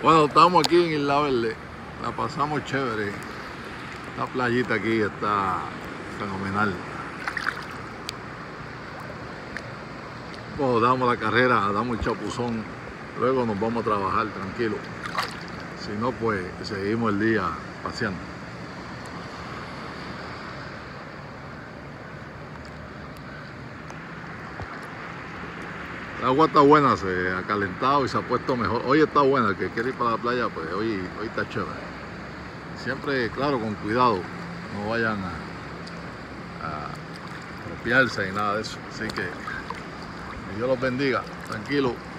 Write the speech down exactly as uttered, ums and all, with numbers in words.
Bueno, estamos aquí en Isla Verde, la pasamos chévere. La playita aquí está fenomenal. Cuando damos la carrera, damos el chapuzón, luego nos vamos a trabajar tranquilo. Si no, pues seguimos el día paseando. El agua está buena, se ha calentado y se ha puesto mejor. Hoy está buena, el que quiere ir para la playa, pues hoy, hoy está chévere. Siempre, claro, con cuidado, no vayan a, a apropiarse y nada de eso. Así que, que Dios los bendiga, tranquilo.